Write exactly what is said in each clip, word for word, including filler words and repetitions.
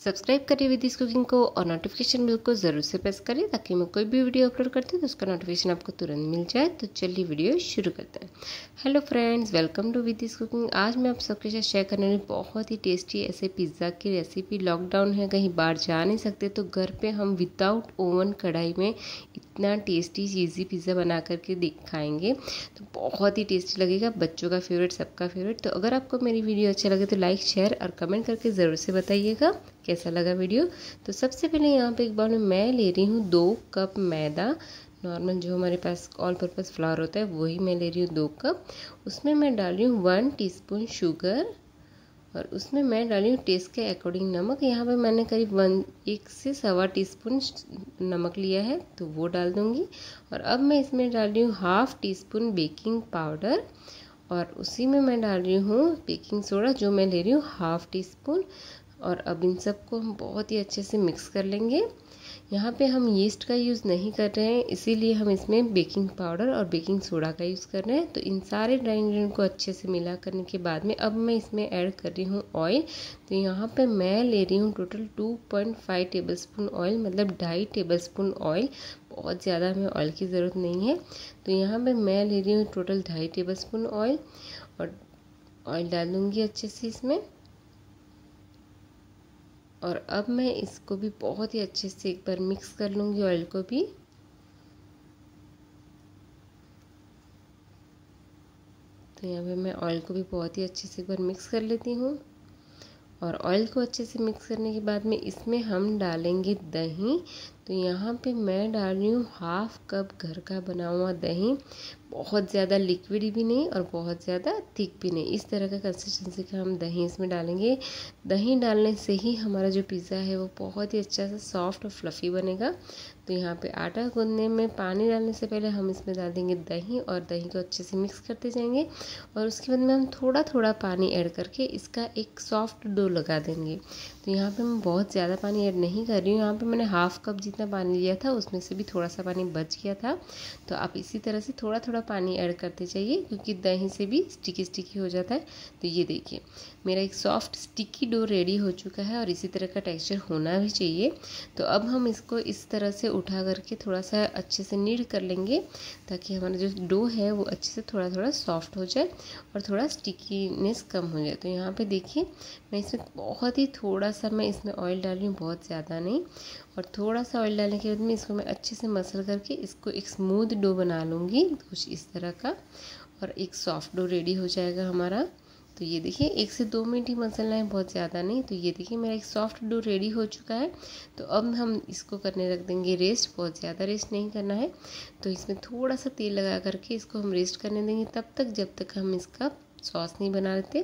Subscribe करिए विदिस cooking को और नोटिफिकेशन बेल को ज़रूर से प्रेस करिए ताकि मैं कोई भी वीडियो अपलोड करती हूँ तो उसका नोटिफिकेशन आपको तुरंत मिल जाए। तो चलिए वीडियो शुरू करते हैं। हेलो फ्रेंड्स, वेलकम टू विदिस कुकिंग। आज मैं आप सबके साथ शेयर करने वाली बहुत ही टेस्टी ऐसे पिज़्ज़ा की रेसिपी। लॉकडाउन है, कहीं बाहर जा नहीं सकते, तो घर पे हम विदाउट ओवन कढ़ाई में इतना टेस्टी चीज़ी पिज़्ज़ा बना करके दिखाएंगे तो बहुत ही टेस्टी लगेगा। बच्चों का फेवरेट, सबका फेवरेट। तो अगर आपको मेरी वीडियो अच्छा लगे तो लाइक, शेयर और कमेंट करके ज़रूर से बताइएगा कैसा लगा वीडियो। तो सबसे पहले यहाँ पे एक बाउल में मैं ले रही हूँ दो कप मैदा। नॉर्मल जो हमारे पास ऑल पर्पज़ फ्लावर होता है वही मैं ले रही हूँ दो कप। उसमें मैं डाल रही हूँ वन टीस्पून शुगर और उसमें मैं डाल रही हूँ टेस्ट के अकॉर्डिंग नमक। यहाँ पे मैंने करीब वन एक से सवा टी स्पून नमक लिया है तो वो डाल दूँगी। और अब मैं इसमें डाल रही हूँ half tea spoon baking powder और उसी में मैं डाल रही हूँ बेकिंग सोडा जो मैं ले रही हूँ हाफ़ टी स्पून। और अब इन सबको हम बहुत ही अच्छे से मिक्स कर लेंगे। यहाँ पे हम यीस्ट का यूज़ नहीं कर रहे हैं, इसीलिए हम इसमें बेकिंग पाउडर और बेकिंग सोडा का यूज़ कर रहे हैं। तो इन सारे ड्राई इंग्रेडिएंट को अच्छे से मिला करने के बाद में अब मैं इसमें ऐड कर रही हूँ ऑयल। तो यहाँ पे मैं ले रही हूँ total two point five tablespoon oil, मतलब ढाई टेबल स्पून ऑयल। बहुत ज़्यादा हमें ऑयल की ज़रूरत नहीं है। तो यहाँ पर मैं ले रही हूँ टोटल ढाई टेबल स्पून ऑयल और ऑयल डाल दूँगी अच्छे से इसमें। और अब मैं इसको भी बहुत ही अच्छे से एक बार मिक्स कर लूँगी ऑयल को भी। तो यहाँ पे मैं ऑयल को भी बहुत ही अच्छे से एक बार मिक्स कर लेती हूँ। और ऑयल को अच्छे से मिक्स करने के बाद में इसमें हम डालेंगे दही। तो यहाँ पे मैं डाल रही हूँ हाफ कप घर का बना हुआ दही। बहुत ज़्यादा लिक्विड भी नहीं और बहुत ज़्यादा थिक भी नहीं, इस तरह का कंसिस्टेंसी का हम दही इसमें डालेंगे। दही डालने से ही हमारा जो पिज़्ज़ा है वो बहुत ही अच्छा सा सॉफ्ट और फ्लफ़ी बनेगा। तो यहाँ पे आटा गूंदने में पानी डालने से पहले हम इसमें डाल देंगे दही और दही को अच्छे से मिक्स करते जाएंगे। और उसके बाद में हम थोड़ा थोड़ा पानी ऐड करके इसका एक सॉफ्ट डो लगा देंगे। तो यहाँ पे मैं बहुत ज़्यादा पानी ऐड नहीं कर रही हूँ। यहाँ पे मैंने हाफ़ कप जितना पानी लिया था उसमें से भी थोड़ा सा पानी बच गया था। तो आप इसी तरह से थोड़ा थोड़ा पानी ऐड करते जाइए क्योंकि दही से भी स्टिकी स्टिकी हो जाता है। तो ये देखिए मेरा एक सॉफ्ट स्टिकी डो रेडी हो चुका है और इसी तरह का टेक्सचर होना भी चाहिए। तो अब हम इसको इस तरह से उठा करके थोड़ा सा अच्छे से नीड कर लेंगे ताकि हमारा जो डो है वो अच्छे से थोड़ा थोड़ा सॉफ्ट हो जाए और थोड़ा स्टिकीनेस कम हो जाए। तो यहाँ पे देखिए मैं इसमें बहुत ही थोड़ा सा मैं इसमें ऑयल डाल रही हूँ, बहुत ज़्यादा नहीं। और थोड़ा सा ऑयल डालने के बाद में इसको मैं अच्छे से मसल करके इसको एक स्मूथ डो बना लूँगी कुछ इस तरह का। और एक सॉफ्ट डो रेडी हो जाएगा हमारा। तो ये देखिए एक से दो मिनट ही मसलना है, बहुत ज़्यादा नहीं। तो ये देखिए मेरा एक सॉफ्ट डो रेडी हो चुका है। तो अब हम इसको करने रख देंगे रेस्ट, बहुत ज़्यादा रेस्ट नहीं करना है। तो इसमें थोड़ा सा तेल लगा करके इसको हम रेस्ट करने देंगे तब तक जब तक हम इसका सॉस नहीं बना लेते।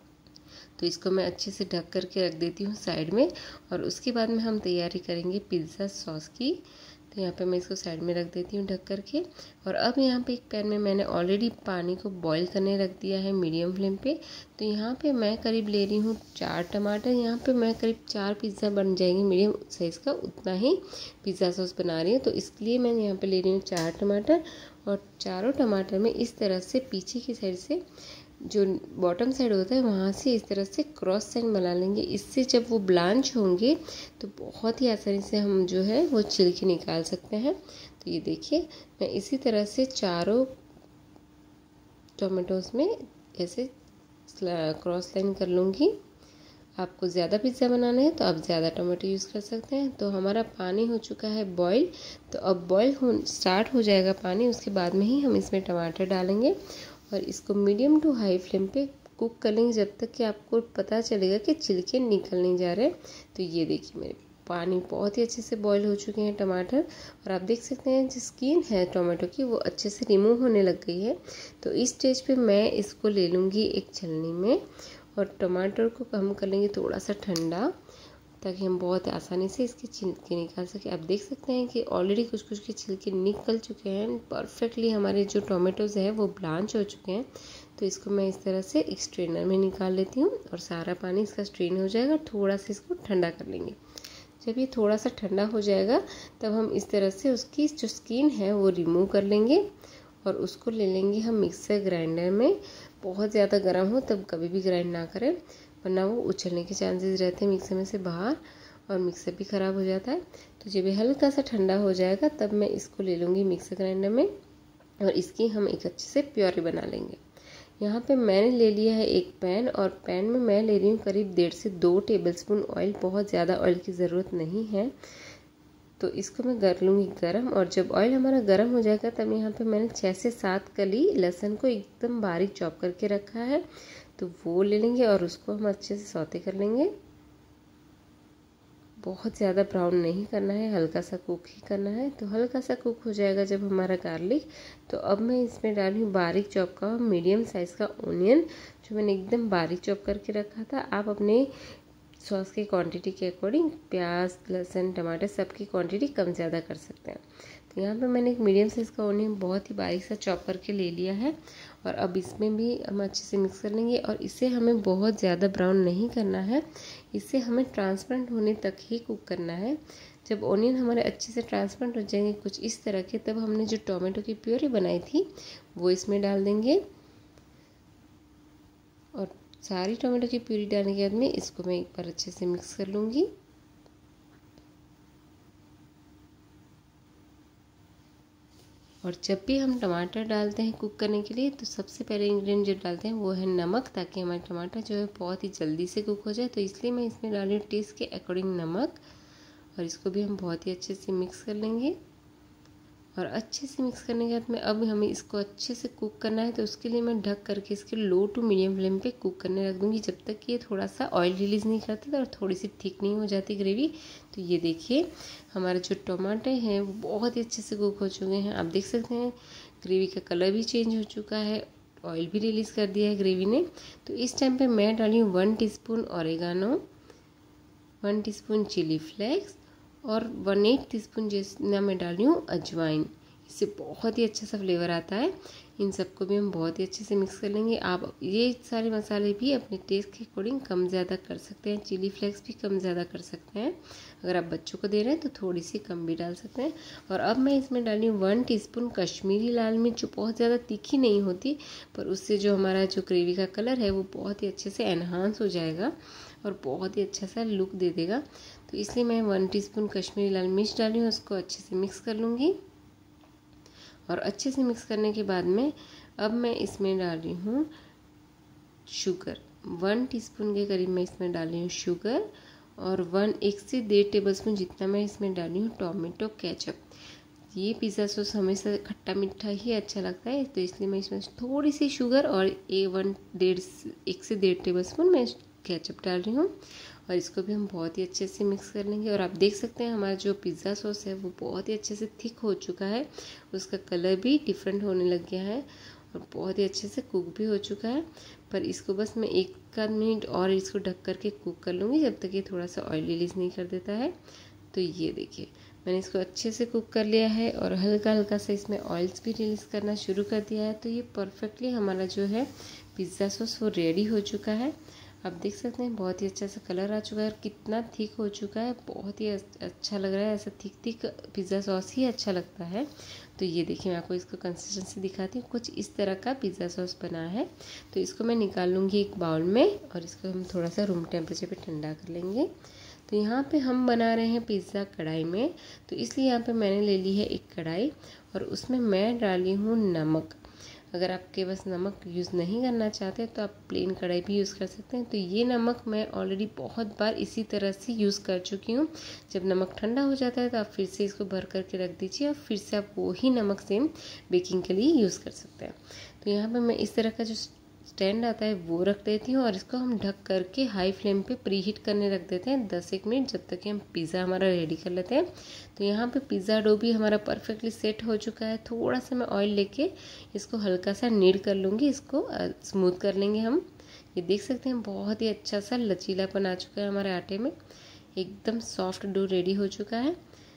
तो इसको मैं अच्छे से ढक करके रख देती हूँ साइड में। और उसके बाद में हम तैयारी करेंगे पिज़्ज़ा सॉस की। तो यहाँ पे मैं इसको साइड में रख देती हूँ ढक करके। और अब यहाँ पे एक पैन में मैंने ऑलरेडी पानी को बॉईल करने रख दिया है मीडियम फ्लेम पे। तो यहाँ पे मैं करीब ले रही हूँ चार टमाटर। यहाँ पे मैं करीब चार पिज़्ज़ा बन जाएंगे मीडियम साइज़ का, उतना ही पिज़्ज़ा सॉस बना रही हूँ। तो इसके लिए मैं यहाँ पे ले रही हूँ चार टमाटर। और चारों टमाटर में इस तरह से पीछे की साइड से जो बॉटम साइड होता है वहाँ से इस तरह से क्रॉस साइन बना लेंगे। इससे जब वो ब्लांच होंगे तो बहुत ही आसानी से हम जो है वो छिलके निकाल सकते हैं। तो ये देखिए मैं इसी तरह से चारों टोमेटोज़ में ऐसे क्रॉस लाइन कर लूँगी। आपको ज़्यादा पिज़्ज़ा बनाना है तो आप ज़्यादा टमाटो यूज़ कर सकते हैं। तो हमारा पानी हो चुका है बॉईल। तो अब बॉईल हो स्टार्ट हो जाएगा पानी, उसके बाद में ही हम इसमें टमाटर डालेंगे और इसको मीडियम टू हाई फ्लेम पे कुक कर लेंगे जब तक कि आपको पता चलेगा कि छिलके निकल नहीं जा रहे। तो ये देखिए मेरे पानी बहुत ही अच्छे से बॉईल हो चुके हैं टमाटर। और आप देख सकते हैं जो स्किन है टमाटो की वो अच्छे से रिमूव होने लग गई है। तो इस स्टेज पे मैं इसको ले लूँगी एक छलनी में और टमाटर को हम कर लेंगे थोड़ा सा ठंडा ताकि हम बहुत आसानी से इसके छिलके निकाल सकें। आप देख सकते हैं कि ऑलरेडी कुछ कुछ के छिलके निकल चुके हैं परफेक्टली। हमारे जो टोमेटोज़ हैं वो ब्लांच हो चुके हैं। तो इसको मैं इस तरह से एक स्ट्रेनर में निकाल लेती हूँ और सारा पानी इसका स्ट्रेन हो जाएगा। थोड़ा सा इसको ठंडा कर लेंगे। जब ये थोड़ा सा ठंडा हो जाएगा तब हम इस तरह से उसकी जो स्किन है वो रिमूव कर लेंगे और उसको ले लेंगे हम मिक्सर ग्राइंडर में। बहुत ज़्यादा गर्म हो तब कभी भी ग्राइंड ना करें वरना वो उछलने के चांसेस रहते हैं मिक्सर में से बाहर। और मिक्सर भी ख़राब हो जाता है। तो जब ये हल्का सा ठंडा हो जाएगा तब मैं इसको ले लूँगी मिक्सर ग्राइंडर में और इसकी हम एक अच्छे से प्योरी बना लेंगे। यहाँ पे मैंने ले लिया है एक पैन और पैन में मैं ले रही हूँ करीब डेढ़ से दो टेबलस्पून ऑयल। बहुत ज़्यादा ऑयल की ज़रूरत नहीं है। तो इसको मैं कर लूँगी गरम और जब ऑयल हमारा गरम हो जाएगा तब यहाँ पे मैंने छः से सात कली लहसुन को एकदम बारीक चॉप करके रखा है, तो वो ले लेंगे और उसको हम अच्छे से सौते कर लेंगे। बहुत ज़्यादा ब्राउन नहीं करना है, हल्का सा कुक ही करना है। तो हल्का सा कुक हो जाएगा जब हमारा गार्लिक, तो अब मैं इसमें डाली हूँ बारीक चॉप का मीडियम साइज़ का ऑनियन जो मैंने एकदम बारीक चॉप करके रखा था। आप अपने सॉस की क्वांटिटी के अकॉर्डिंग प्याज, लहसुन, टमाटर सबकी क्वांटिटी कम ज़्यादा कर सकते हैं। तो यहाँ पे मैंने एक मीडियम साइज़ का ऑनियन बहुत ही बारीक सा चॉप करके ले लिया है और अब इसमें भी हम अच्छे से मिक्स कर लेंगे। और इसे हमें बहुत ज़्यादा ब्राउन नहीं करना है, इसे हमें ट्रांसपेरेंट होने तक ही कुक करना है। जब ऑनियन हमारे अच्छे से ट्रांसपेरेंट हो जाएंगे कुछ इस तरह के, तब हमने जो टोमेटो की प्यूरी बनाई थी वो इसमें डाल देंगे और सारी टोमेटो की प्यूरी डालने के बाद में इसको मैं एक बार अच्छे से मिक्स कर लूँगी। और जब भी हम टमाटर डालते हैं कुक करने के लिए तो सबसे पहले इंग्रेडिएंट जो डालते हैं वो है नमक, ताकि हमारे टमाटर जो है बहुत ही जल्दी से कुक हो जाए। तो इसलिए मैं इसमें डाल रही हूँ टेस्ट के अकॉर्डिंग नमक और इसको भी हम बहुत ही अच्छे से मिक्स कर लेंगे। और अच्छे से मिक्स करने के बाद में अब हमें इसको अच्छे से कुक करना है, तो उसके लिए मैं ढक करके इसके लो टू मीडियम फ्लेम पे कुक करने रख दूँगी जब तक कि ये थोड़ा सा ऑयल रिलीज़ नहीं करता और थोड़ी सी थिक नहीं हो जाती ग्रेवी। तो ये देखिए हमारे जो टमाटर हैं वो बहुत ही अच्छे से कुक हो चुके हैं। आप देख सकते हैं ग्रेवी का कलर भी चेंज हो चुका है, ऑयल भी रिलीज़ कर दिया है ग्रेवी ने। तो इस टाइम पर मैं डाली हूँ one teaspoon oregano, one teaspoon chili flakes और वन एट टी स्पून जितना मैं डाली हूँ अजवाइन। इससे बहुत ही अच्छा सा फ्लेवर आता है। इन सबको भी हम बहुत ही अच्छे से मिक्स कर लेंगे। आप ये सारे मसाले भी अपने टेस्ट के अकॉर्डिंग कम ज़्यादा कर सकते हैं, चिली फ्लेक्स भी कम ज़्यादा कर सकते हैं। अगर आप बच्चों को दे रहे हैं तो थोड़ी सी कम भी डाल सकते हैं। और अब मैं इसमें डाली हूँ वन टीस्पून कश्मीरी लाल मिर्च, जो बहुत ज़्यादा तीखी नहीं होती पर उससे जो हमारा जो ग्रेवी का कलर है वो बहुत ही अच्छे से एनहांस हो जाएगा और बहुत ही अच्छा सा लुक दे देगा। तो इसलिए मैं वन टीस्पून कश्मीरी लाल मिर्च डाली हूँ, उसको अच्छे से मिक्स कर लूँगी। और अच्छे से मिक्स करने के बाद में अब मैं इसमें डाल रही हूँ शुगर, वन टीस्पून के करीब मैं इसमें डाल रही हूँ शुगर और वन एक से डेढ़ टेबलस्पून जितना मैं इसमें डाली हूँ टोमेटो केचप। ये पिज़्ज़ा सॉस हमेशा खट्टा मीठा ही अच्छा लगता है, तो इसलिए मैं इसमें थोड़ी सी शुगर और ए वन डेढ़ एक से डेढ़ टेबलस्पून मैं केचप डाल रही हूँ और इसको भी हम बहुत ही अच्छे से मिक्स कर लेंगे। और आप देख सकते हैं हमारा जो पिज़्ज़ा सॉस है वो बहुत ही अच्छे से थिक हो चुका है, उसका कलर भी डिफरेंट होने लग गया है और बहुत ही अच्छे से कुक भी हो चुका है। पर इसको बस मैं एक आध मिनट और इसको ढक करके कुक कर लूँगी जब तक ये थोड़ा सा ऑयल रिलीज़ नहीं कर देता है। तो ये देखिए मैंने इसको अच्छे से कुक कर लिया है और हल्का हल्का से इसमें ऑयल्स भी रिलीज़ करना शुरू कर दिया है। तो ये परफेक्टली हमारा जो है पिज़्ज़ा सॉस वो रेडी हो चुका है। आप देख सकते हैं बहुत ही अच्छा सा कलर आ चुका है और कितना थिक हो चुका है, बहुत ही अच्छा लग रहा है। ऐसा थिक थिक पिज़्ज़ा सॉस ही अच्छा लगता है। तो ये देखिए मैं आपको इसको कंसिस्टेंसी दिखाती हूँ, कुछ इस तरह का पिज़्ज़ा सॉस बना है। तो इसको मैं निकाल लूँगी एक बाउल में और इसको हम थोड़ा सा रूम टेम्परेचर पे ठंडा कर लेंगे। तो यहाँ पे हम बना रहे हैं पिज़्ज़ा कढ़ाई में, तो इसलिए यहाँ पे मैंने ले ली है एक कढ़ाई और उसमें मैं डाली हूँ नमक। अगर आपके पास नमक यूज़ नहीं करना चाहते तो आप प्लेन कढ़ाई भी यूज़ कर सकते हैं। तो ये नमक मैं ऑलरेडी बहुत बार इसी तरह से यूज़ कर चुकी हूँ। जब नमक ठंडा हो जाता है तो आप फिर से इसको भर करके रख दीजिए और फिर से आप वही नमक सेम बेकिंग के लिए यूज़ कर सकते हैं। तो यहाँ पर मैं इस तरह का जो स्टैंड आता है वो रख देती हूँ और इसको हम ढक करके हाई फ्लेम पे प्री हीट करने रख देते हैं दस एक मिनट, जब तक कि हम पिज़्ज़ा हमारा रेडी कर लेते हैं। तो यहाँ पे पिज़्ज़ा डो भी हमारा परफेक्टली सेट हो चुका है। थोड़ा सा मैं ऑयल लेके इसको हल्का सा नीड कर लूँगी, इसको स्मूथ कर लेंगे हम। ये देख सकते हैं बहुत ही अच्छा सा लचीलापन आ चुका है हमारे आटे में, एकदम सॉफ्ट डो रेडी हो चुका है।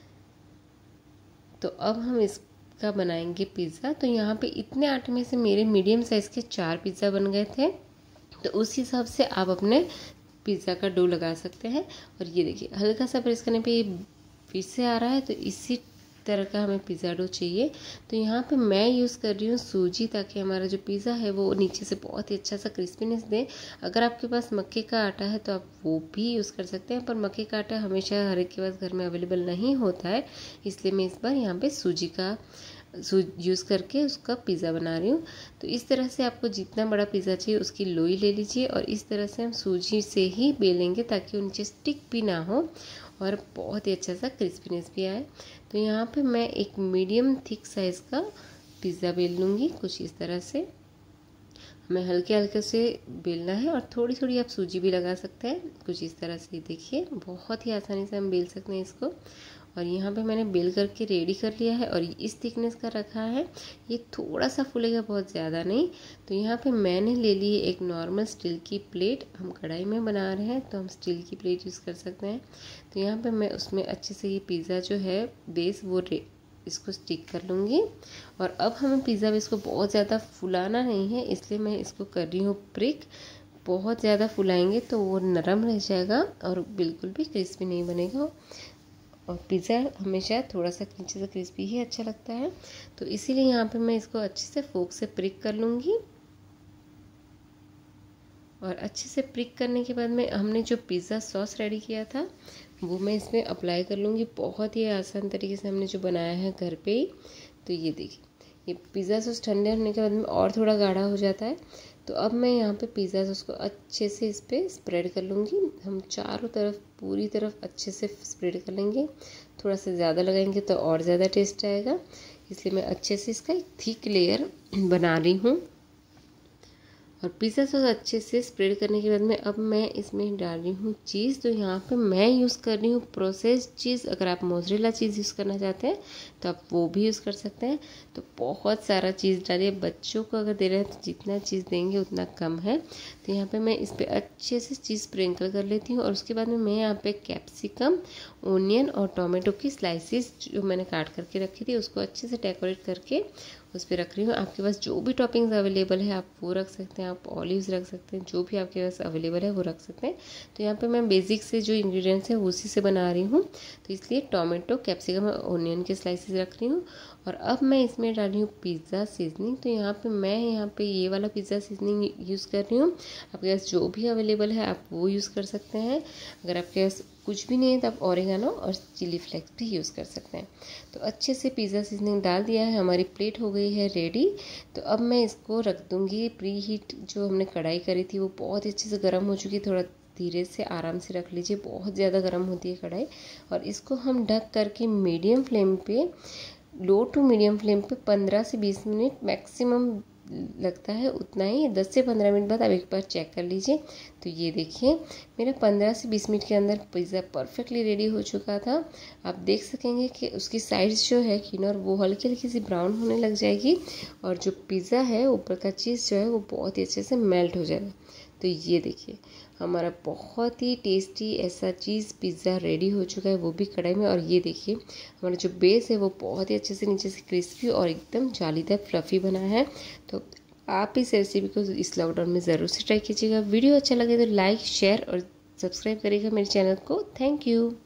तो अब हम इस का बनाएंगे पिज़्ज़ा। तो यहाँ पे इतने आटे में से मेरे मीडियम साइज़ के चार पिज़्ज़ा बन गए थे, तो उस हिसाब से आप अपने पिज़्ज़ा का डो लगा सकते हैं। और ये देखिए हल्का सा प्रेस करने पे ये फिर से आ रहा है, तो इसी तरह का हमें पिज़्ज़ा डो चाहिए। तो यहाँ पे मैं यूज़ कर रही हूँ सूजी, ताकि हमारा जो पिज़्ज़ा है वो नीचे से बहुत ही अच्छा सा क्रिस्पीनेस दे। अगर आपके पास मक्के का आटा है तो आप वो भी यूज़ कर सकते हैं, पर मक्के का आटा हमेशा हर एक के पास घर में अवेलेबल नहीं होता है, इसलिए मैं इस बार यहाँ पे सूजी का यूज़ करके उसका पिज़्ज़ा बना रही हूँ। तो इस तरह से आपको जितना बड़ा पिज़्ज़ा चाहिए उसकी लोई ले लीजिए, और इस तरह से हम सूजी से ही बेलेंगे ताकि नीचे स्टिक भी ना हो और बहुत ही अच्छा सा क्रिस्पीनेस भी आए। तो यहाँ पे मैं एक मीडियम थिक साइज़ का पिज़्ज़ा बेल लूँगी, कुछ इस तरह से हमें हल्के हल्के से बेलना है, और थोड़ी थोड़ी आप सूजी भी लगा सकते हैं, कुछ इस तरह से। देखिए बहुत ही आसानी से हम बेल सकते हैं इसको। और यहाँ पे मैंने बेल करके रेडी कर लिया है, और इस थिकनेस का रखा है। ये थोड़ा सा फूलेगा, बहुत ज़्यादा नहीं। तो यहाँ पे मैंने ले ली एक नॉर्मल स्टील की प्लेट। हम कढ़ाई में बना रहे हैं तो हम स्टील की प्लेट यूज़ कर सकते हैं। तो यहाँ पे मैं उसमें अच्छे से ये पिज़्ज़ा जो है बेस वो इसको स्टिक कर लूँगी। और अब हमें पिज़्ज़ा बेस को बहुत ज़्यादा फुलाना नहीं है, इसलिए मैं इसको कर रही हूँ प्रिक। बहुत ज़्यादा फुलाएंगे तो वो नरम रह जाएगा और बिल्कुल भी क्रिस्पी नहीं बनेगा, और पिज़्ज़ा हमेशा थोड़ा सा नीचे से क्रिस्पी ही अच्छा लगता है। तो इसीलिए यहाँ पे मैं इसको अच्छे से फोक से प्रिक कर लूँगी। और अच्छे से प्रिक करने के बाद में हमने जो पिज़्ज़ा सॉस रेडी किया था वो मैं इसमें अप्लाई कर लूँगी। बहुत ही आसान तरीके से हमने जो बनाया है घर पे ही। तो ये देखिए, ये पिज़्ज़ा सॉस ठंडे होने के बाद में और थोड़ा गाढ़ा हो जाता है। तो अब मैं यहाँ पे पिज़्ज़ा सॉस को अच्छे से इस पर स्प्रेड कर लूँगी। हम चारों तरफ पूरी तरफ अच्छे से स्प्रेड कर लेंगे। थोड़ा सा ज़्यादा लगाएंगे तो और ज़्यादा टेस्ट आएगा, इसलिए मैं अच्छे से इसका एक थिक लेयर बना रही हूँ। और पिज़्ज़ा सॉस अच्छे से स्प्रेड करने के बाद में अब मैं इसमें डाल रही हूँ चीज़। तो यहाँ पे मैं यूज़ कर रही हूँ प्रोसेस्ड चीज़। अगर आप मोज़रेला चीज़ यूज़ करना चाहते हैं तो आप वो भी यूज़ कर सकते हैं। तो बहुत सारा चीज़ डालिए, बच्चों को अगर दे रहे हैं तो जितना चीज़ देंगे उतना कम है। तो यहाँ पे मैं इस पर अच्छे से चीज़ स्प्रिंकल कर लेती हूँ। और उसके बाद में मैं यहाँ पे कैप्सिकम, ओनियन और टोमेटो की स्लाइसिस जो मैंने काट करके रखी थी उसको अच्छे से डेकोरेट करके उस पर रख रही हूँ। आपके पास जो भी टॉपिंग्स अवेलेबल है आप वो रख सकते हैं, आप ऑलिव्स रख सकते हैं, जो भी आपके पास अवेलेबल है वो रख सकते हैं। तो यहाँ पे मैं बेसिक से जो इंग्रेडिएंट्स हैं उसी से बना रही हूँ। तो इसलिए टोमेटो, कैप्सिकम और ओनियन के स्लाइसेस रख रही हूँ। और अब मैं इसमें डाल रही हूँ पिज़्ज़ा सीजनिंग। तो यहाँ पे मैं यहाँ पे ये वाला पिज़्ज़ा सीजनिंग यूज़ कर रही हूँ। आपके पास जो भी अवेलेबल है आप वो यूज़ कर सकते हैं। अगर आपके पास कुछ भी नहीं है तो आप ऑरिगानो और चिली फ्लेक्स भी यूज़ कर सकते हैं। तो अच्छे से पिज़्ज़ा सीजनिंग डाल दिया है, हमारी प्लेट हो गई है रेडी। तो अब मैं इसको रख दूँगी। प्री हीट जो हमने कढ़ाई करी थी वो बहुत ही अच्छे से गर्म हो चुकी है। थोड़ा धीरे से आराम से रख लीजिए, बहुत ज़्यादा गर्म होती है कढ़ाई। और इसको हम ढक करके मीडियम फ्लेम पे, लो टू मीडियम फ्लेम पे पंद्रह से बीस मिनट मैक्सिमम लगता है उतना ही, दस से पंद्रह मिनट बाद आप एक बार चेक कर लीजिए। तो ये देखिए मेरा पंद्रह से बीस मिनट के अंदर पिज़्ज़ा परफेक्टली रेडी हो चुका था। आप देख सकेंगे कि उसकी साइड्स जो है किनोर वो हल्की हल्की सी ब्राउन होने लग जाएगी, और जो पिज़्ज़ा है ऊपर का चीज़ जो है वो बहुत ही अच्छे से मेल्ट हो जाएगा। तो ये देखिए हमारा बहुत ही टेस्टी ऐसा चीज़ पिज़्ज़ा रेडी हो चुका है, वो भी कढ़ाई में। और ये देखिए हमारा जो बेस है वो बहुत ही अच्छे से नीचे से क्रिस्पी और एकदम जालीदार फ्लफ़ी बना है। तो आप इस रेसिपी को इस लॉकडाउन में ज़रूर से ट्राई कीजिएगा। वीडियो अच्छा लगे तो लाइक, शेयर और सब्सक्राइब करिएगा मेरे चैनल को। Thank you.